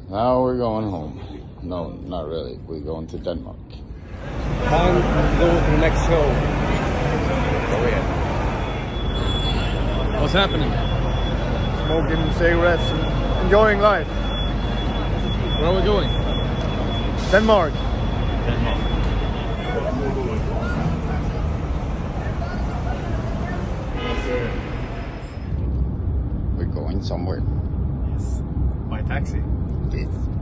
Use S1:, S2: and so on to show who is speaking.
S1: Now we're going home. No, not really. We're going to Denmark.
S2: Time to go to the next show.
S1: Oh yeah.
S2: What's happening?
S3: Smoking cigarettes and enjoying life.
S2: Where are we going?
S3: Denmark.
S2: Denmark.
S1: We're going somewhere.
S2: Yes. By taxi.
S1: Yes.